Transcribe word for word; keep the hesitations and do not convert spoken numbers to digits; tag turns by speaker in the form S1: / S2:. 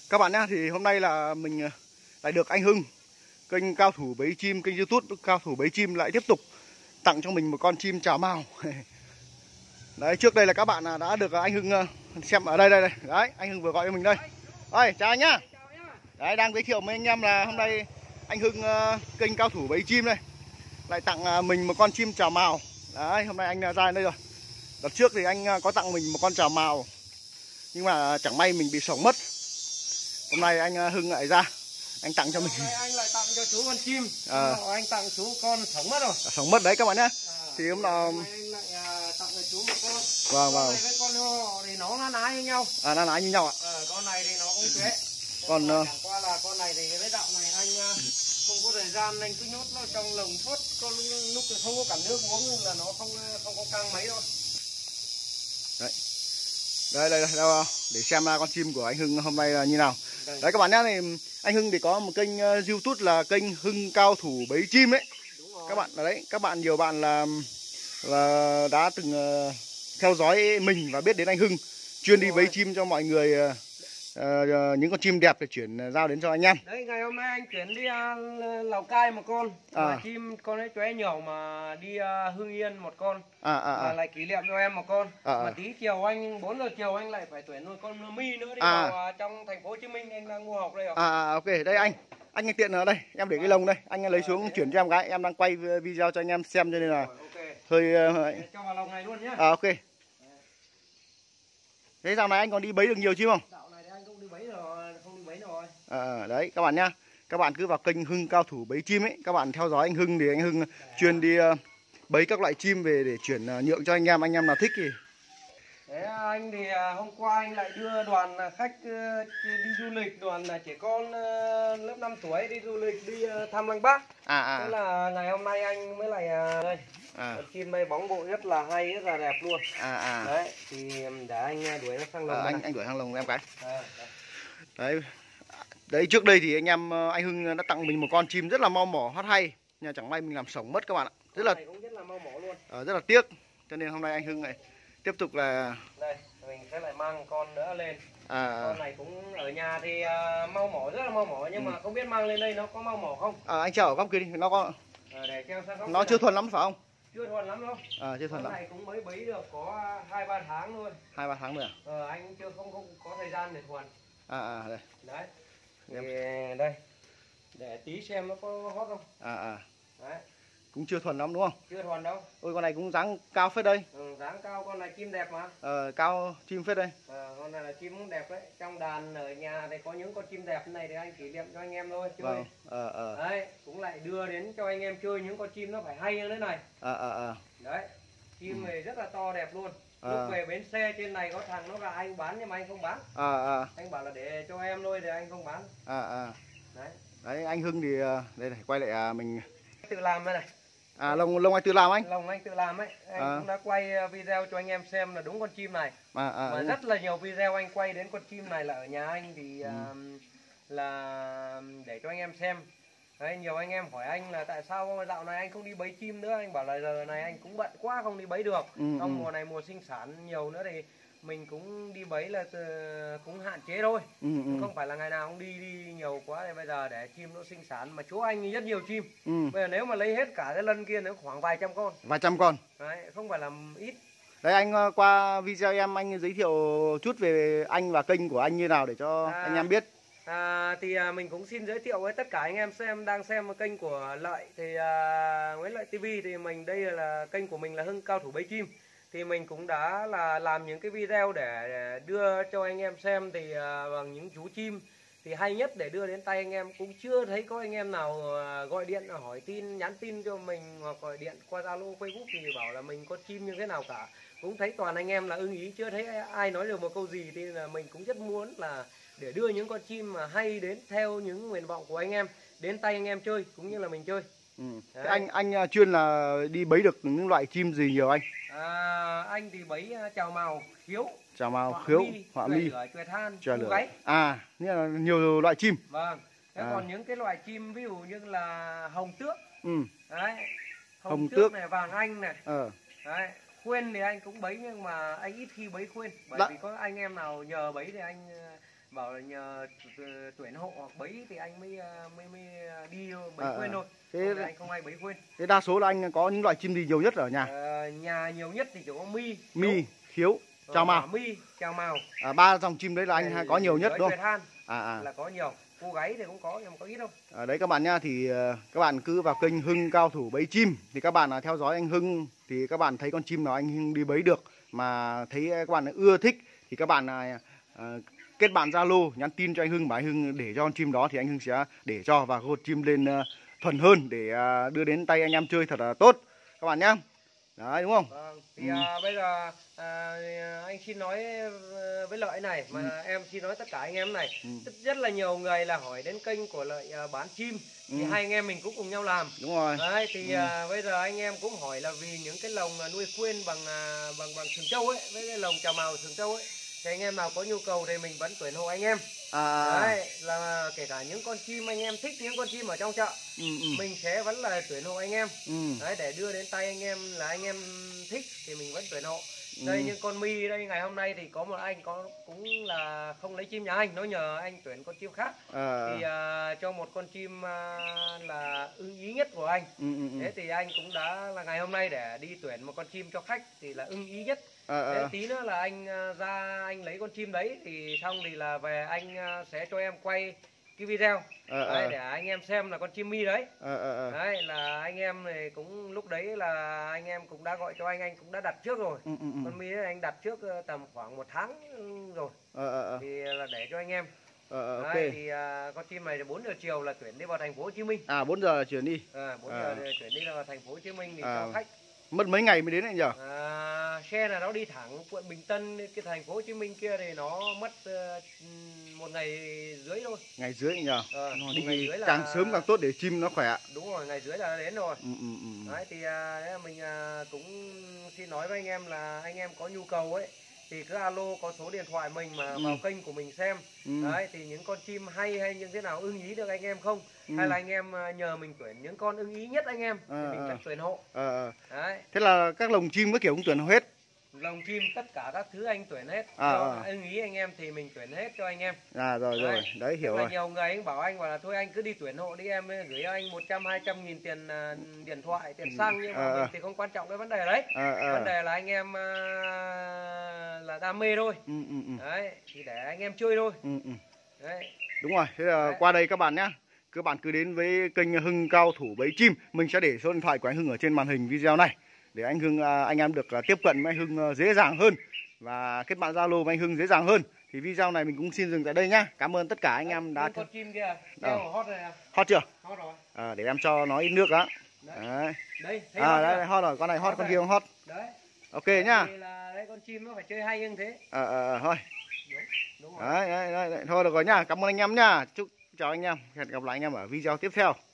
S1: Các bạn nhá, thì hôm nay là mình lại được anh Hưng, kênh Cao Thủ Bẫy Chim, kênh YouTube Cao Thủ Bẫy Chim lại tiếp tục tặng cho mình một con chim chào mào. Đấy, trước đây là các bạn đã được anh Hưng xem ở đây đây đây. Đấy, anh Hưng vừa gọi cho mình đây. Ơi, chào anh nhá. Đấy, đang giới thiệu với anh em là hôm nay anh Hưng kênh Cao Thủ Bẫy Chim đây lại tặng mình một con chim chào mào. Đấy, hôm nay anh ra đây rồi. Đợt trước thì anh có tặng mình một con chào mào, nhưng mà chẳng may mình bị sổng mất. Hôm nay anh Hưng lại ra, anh tặng cho mình.
S2: Hôm nay anh lại tặng cho chú con chim.
S1: À.
S2: Anh tặng chú con sống mất rồi.
S1: À, sống mất đấy các bạn nhé.
S2: À,
S1: thì hôm nào
S2: anh lại tặng cho chú một con.
S1: Vâng,
S2: con
S1: vâng.
S2: này với con họ thì nó na ná như nhau.
S1: À, na ná như nhau ạ.
S2: À, con này thì nó cũng thế.
S1: Còn
S2: uh... chẳng qua là con này thì cái dạo này anh không có thời gian, anh cứ nhốt nó trong lồng suốt. Có lúc không có cả nước uống nên là nó không không có căng mấy đâu.
S1: Đấy. Đây, đây, đây, để xem con chim của anh Hưng hôm nay là như nào. Đây. Đấy các bạn nhé, thì anh Hưng thì có một kênh YouTube là kênh Hưng Cao Thủ Bẫy Chim đấy. Các bạn ở đấy, các bạn nhiều bạn là là đã từng uh, theo dõi mình và biết đến anh Hưng, chuyên đi bẫy chim cho mọi người, uh, uh, những con chim đẹp để chuyển giao đến cho anh em.
S2: Đấy, ngày hôm nay anh chuyển đi uh, Lào Cai một con,
S1: à.
S2: chim con ấy chóe nhỏ mà đi uh, Hưng Yên một con,
S1: à, à, à.
S2: lại kỷ niệm cho em một con.
S1: à,
S2: mà
S1: à.
S2: tí chiều anh bốn giờ chiều anh lại phải tuyển một con mi nữa đi
S1: à.
S2: vào uh, trong thành phố Hồ Chí Minh, anh đang mua học đây rồi.
S1: À, ok, đây anh anh tiện ở đây, em để cái lồng đây, anh lấy xuống chuyển cho em cái, em đang quay video cho anh em xem cho nên là hơi
S2: uh... cho vào lồng này luôn nhé.
S1: À, ok. Thế dạo này anh còn đi bẫy được nhiều chim không?
S2: Dạo này anh cũng đi bẫy rồi, không đi bẫy rồi.
S1: À, đấy các bạn nhá, các bạn cứ vào kênh Hưng Cao Thủ Bẫy Chim ấy, các bạn theo dõi anh Hưng thì anh Hưng chuyên đi uh, bẫy các loại chim về để chuyển uh, nhượng cho anh em, anh em nào thích thì.
S2: Thế anh thì uh, hôm qua anh lại đưa đoàn khách uh, đi du lịch, đoàn uh, trẻ con uh, lớp năm tuổi đi du lịch, đi uh, thăm Lăng Bác.
S1: À, à.
S2: Thế là ngày hôm nay anh mới lại uh, đây. À. Chim đây bóng bộ rất là hay, rất là đẹp luôn.
S1: À, à.
S2: Đấy, thì để anh đuổi nó sang lồng.
S1: À, anh anh đuổi sang lồng em cái.
S2: À,
S1: đấy. Đấy, trước đây thì anh em anh Hưng đã tặng mình một con chim rất là mau mỏ, hót hay, nhưng chẳng may mình làm sổng mất các bạn ạ. Rất là
S2: cũng rất là mau mỏ luôn.
S1: À, rất là tiếc. Cho nên hôm nay anh Hưng này tiếp tục là
S2: đây mình sẽ lại mang con nữa lên.
S1: À,
S2: con này cũng ở nhà thì uh, mau mỏ, rất là mau mỏ, nhưng ừ. mà không biết mang lên đây nó có mau mỏ không.
S1: À, anh chờ ở góc kia đi, nó có
S2: à, để treo sang góc
S1: nó chưa thuần lắm phải không?
S2: Chưa thuần lắm đâu.
S1: À, chưa thuần
S2: con
S1: lắm.
S2: này cũng mới bấy được có hai ba tháng thôi.
S1: Hai ba tháng rồi à?
S2: Ờ, anh chưa không không có thời gian để thuần.
S1: À, à đây.
S2: Đấy. Thì đây. Để tí xem nó có hót không.
S1: À, à.
S2: Đấy.
S1: Cũng chưa thuần lắm đúng không?
S2: Chưa thuần đâu.
S1: Ôi con này cũng dáng cao phết đây.
S2: Ừ, dáng cao, con này chim đẹp mà.
S1: Ờ, cao chim phết đây.
S2: Ờ, con này là chim cũng đẹp đấy. Trong đàn ở nhà thì có những con chim đẹp này thì anh kỷ niệm cho anh em thôi chơi.
S1: Vâng. Ờ, ờ.
S2: Đấy, cũng lại đưa đến cho anh em chơi những con chim nó phải hay như thế này.
S1: Ờ, ờ, ờ.
S2: Đấy, chim này ừ. rất là to đẹp luôn.
S1: À.
S2: Lúc về bến xe trên này có thằng nó là anh bán nhưng mà anh không bán.
S1: À, à.
S2: Anh bảo là để cho em thôi thì anh không bán.
S1: À, à.
S2: Đấy.
S1: Đấy, anh Hưng thì đây này, quay lại mình
S2: tự làm đây này.
S1: À, lồng lồng anh tự làm anh?
S2: Lồng anh tự làm ấy. Anh à. cũng đã quay video cho anh em xem là đúng con chim này.
S1: À, à,
S2: mà rất là nhiều video anh quay đến con chim này là ở nhà anh thì ừ. uh, là để cho anh em xem. Đấy, nhiều anh em hỏi anh là tại sao dạo này anh không đi bẫy chim nữa. Anh bảo là giờ này anh cũng bận quá không đi bẫy được.
S1: Ừ,
S2: Trong
S1: ừ.
S2: mùa này mùa sinh sản nhiều nữa thì mình cũng đi bẫy là cũng hạn chế thôi.
S1: Ừ, ừ.
S2: Không phải là ngày nào cũng đi đi nhiều quá. Thì bây giờ để chim nó sinh sản, mà chỗ anh rất nhiều chim.
S1: Ừ.
S2: Bây giờ nếu mà lấy hết cả cái lân kia nó khoảng vài trăm con.
S1: Vài trăm con.
S2: Đấy, không phải là ít.
S1: Đấy, anh qua video em anh giới thiệu chút về anh và kênh của anh như nào để cho à, anh em biết.
S2: À, thì à, mình cũng xin giới thiệu với tất cả anh em xem đang xem kênh của Lợi thì à, Nguyễn Lợi ti vi thì mình đây là kênh của mình là Hưng Cao Thủ Bẫy Chim. Thì mình cũng đã là làm những cái video để, để đưa cho anh em xem thì à, bằng những chú chim thì hay nhất để đưa đến tay anh em. Cũng chưa thấy có anh em nào gọi điện hỏi tin, nhắn tin cho mình hoặc gọi điện qua Zalo, Facebook thì bảo là mình có chim như thế nào cả. Cũng thấy toàn anh em là ưng ý, chưa thấy ai nói được một câu gì. Thì là mình cũng rất muốn là để đưa những con chim mà hay đến theo những nguyện vọng của anh em đến tay anh em chơi cũng như là mình chơi.
S1: Ừ. Anh anh chuyên là đi bẫy được những loại chim gì nhiều anh?
S2: À, anh thì bẫy chào mào, khiếu,
S1: chào mào, khiếu, họa mi,
S2: chòe than,
S1: chòe lửa. À, nghĩa là nhiều loại chim.
S2: Vâng. Thế à. Còn những cái loại chim ví dụ như là hồng tước.
S1: Ừ.
S2: Đấy. Hồng,
S1: hồng
S2: tước,
S1: tước
S2: này, vàng anh này.
S1: Ờ.
S2: Đấy. Khuyên thì anh cũng bẫy nhưng mà anh ít khi bấy khuyên. Bởi Đã. vì có anh em nào nhờ bấy thì anh bảo là nhờ tuyển hộ hoặc bẫy thì anh mới mới mới đi bẫy
S1: À,
S2: khuyên thôi.
S1: thế
S2: Anh không hay bẫy khuyên.
S1: Thế đa số là anh có những loại chim gì nhiều nhất ở nhà?
S2: À, nhà nhiều nhất thì chỉ có mi,
S1: Mi, khiếu, chào mào.
S2: Mi, chào mào.
S1: À, ba dòng chim đấy là anh hay có nhiều nhất đúng không?
S2: Than
S1: à, à.
S2: là có nhiều. Cô gáy thì cũng có nhưng mà có ít đâu.
S1: À, đấy các bạn nha, thì uh, các bạn cứ vào kênh Hưng Cao Thủ Bẫy Chim thì các bạn uh, theo dõi anh Hưng, thì các bạn thấy con chim nào anh Hưng đi bẫy được mà thấy các bạn ưa thích thì các bạn uh, uh, kết bạn Zalo, nhắn tin cho anh Hưng, bảo anh Hưng để cho con chim đó thì anh Hưng sẽ để cho và gột chim lên uh, thuần hơn để uh, đưa đến tay anh em chơi thật là tốt các bạn nhé. Đấy đúng không?
S2: Vâng. Thì
S1: ừ.
S2: à, bây giờ à, anh xin nói với Lợi này mà ừ. em xin nói tất cả anh em này, ừ. rất là nhiều người là hỏi đến kênh của Lợi à, bán chim thì ừ. hai anh em mình cũng cùng nhau làm.
S1: Đúng rồi.
S2: Đấy thì
S1: ừ.
S2: à, bây giờ anh em cũng hỏi là vì những cái lồng nuôi khuyên bằng à, bằng bằng sừng trâu ấy, với cái lồng chào mào sừng trâu ấy, thì anh em nào có nhu cầu thì mình vẫn tuyển hộ anh em.
S1: À.
S2: Đấy là kể cả những con chim anh em thích, những con chim ở trong chợ, ừ, ừ. mình sẽ vẫn là tuyển hộ anh em. ừ. Đấy để đưa đến tay anh em là anh em thích thì mình vẫn tuyển hộ. ừ. Đây những con mi đây, ngày hôm nay thì có một anh có cũng là không lấy chim nhà anh, nó nhờ anh tuyển con chim khác. à. Thì uh, cho một con chim uh, là ưng ý nhất của anh. ừ, ừ, ừ. Thế thì anh cũng đã là ngày hôm nay để đi tuyển một con chim cho khách thì là ưng ý nhất. À, thế tí nữa là anh ra anh lấy con chim đấy thì xong thì là về anh sẽ cho em quay cái video à, đấy, à. để anh em xem là con chim mi đấy. à, à, à. Đấy là anh em này cũng lúc đấy là anh em cũng đã gọi cho anh anh cũng đã đặt trước rồi. ừ, ừ, ừ. Con mi đấy anh đặt trước tầm khoảng một tháng rồi. à, à, à. Thì là để cho anh em. À, à, okay. Đấy, thì uh, con chim này là bốn giờ chiều là chuyển đi vào thành phố Hồ Chí Minh. À
S1: bốn giờ chuyển đi.
S2: À bốn giờ à. chuyển đi vào thành phố Hồ Chí Minh thì à. cho khách.
S1: Mất mấy ngày mới đến anh nhỉ?
S2: À, xe là nó đi thẳng quận Bình Tân cái thành phố Hồ Chí Minh kia thì nó mất uh, một ngày dưới thôi.
S1: Ngày dưới nhỉ?
S2: À,
S1: đi càng là... sớm càng tốt để chim nó khỏe.
S2: Đúng rồi, ngày dưới là đến rồi.
S1: ừ, ừ, ừ.
S2: Đấy thì uh, đấy mình uh, cũng xin nói với anh em là anh em có nhu cầu ấy thì cứ alo, có số điện thoại mình mà ừ. vào kênh của mình xem. ừ. Đấy thì những con chim hay hay những thế nào ưng ý được anh em không, ừ. hay là anh em nhờ mình tuyển những con ưng ý nhất anh em thì à, mình sẽ tuyển hộ. à,
S1: Đấy. Thế là các lồng chim các kiểu cũng tuyển hết.
S2: Lồng chim tất cả các thứ anh tuyển hết. à, cho à. ưng ý anh em thì mình tuyển hết cho anh em.
S1: À rồi. Đấy. Rồi đấy hiểu rồi.
S2: Nhiều người anh bảo anh bảo là thôi anh cứ đi tuyển hộ đi, em gửi anh một trăm hai trăm nghìn tiền uh, điện thoại, tiền xăng, nhưng mà à, mình thì không quan trọng cái vấn đề đấy. à, à. Vấn đề là anh em uh, là đam mê thôi. ừ, ừ, ừ. Đấy thì để anh em chơi thôi. ừ, ừ. Đấy.
S1: Đúng rồi. Thế là đấy. Qua đây các bạn nhé, các bạn cứ đến với kênh Hưng Cao Thủ Bẫy Chim, mình sẽ để số điện thoại của anh Hưng ở trên màn hình video này để anh Hưng anh em được tiếp cận với anh Hưng dễ dàng hơn và kết bạn Zalo với anh Hưng dễ dàng hơn. Thì video này mình cũng xin dừng tại đây nhá. Cảm ơn tất cả anh em đã.
S2: Con chim kia đeo hot rồi à?
S1: Hot chưa?
S2: Hot rồi.
S1: À, để em cho nó ít nước đó. Đấy. Đấy. Đây, à đây, đây hot rồi, con này hot, hot con kia không hot. Đấy. Ok đấy, nhá.
S2: Thì là đấy, con chim nó phải chơi hay như thế.
S1: À, à, thôi.
S2: Đúng, đúng rồi.
S1: Đấy, đấy, đấy, thôi được rồi nhá. Cảm ơn anh em nhá. Chúc chào anh em. Hẹn gặp lại anh em ở video tiếp theo.